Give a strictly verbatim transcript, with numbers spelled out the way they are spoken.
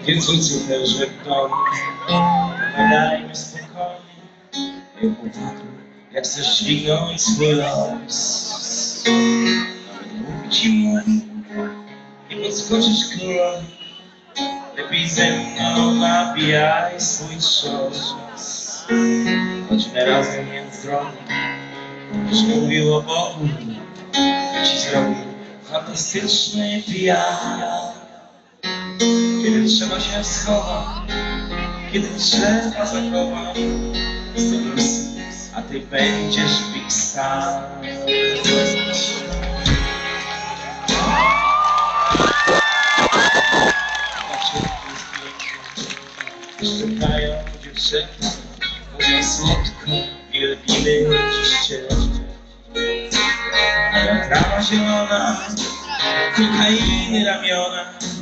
Więc uczułem, że w domu pogadajmy spokojnie. Nie chłopaki, jak chcesz dźwignąć swój los, nawet mówić ci mówi i podskoczyć królowi. Lepiej ze mną nabijaj swój trzos. Chodźmy razem między drogą, już mówił o Bogu, by ci zrobił fantastyczny pijak. Kiedy trzeba się schować, kiedy trzeba zachować, sto plus, a ty będziesz big star. Szczekają dziewczęta, mówią słodko i lubimy dziś cię. Moja trawa zielona, kokainy ramiona.